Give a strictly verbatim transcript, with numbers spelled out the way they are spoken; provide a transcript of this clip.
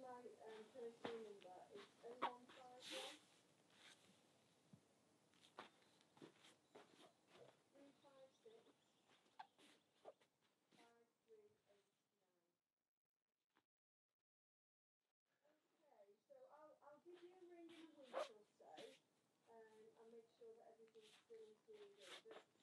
my um, personal number. It's oh one five one, three five six, five three eight nine. Okay, so I'll, I'll give you a ring in a week or so, um, and make sure that everything's still included. But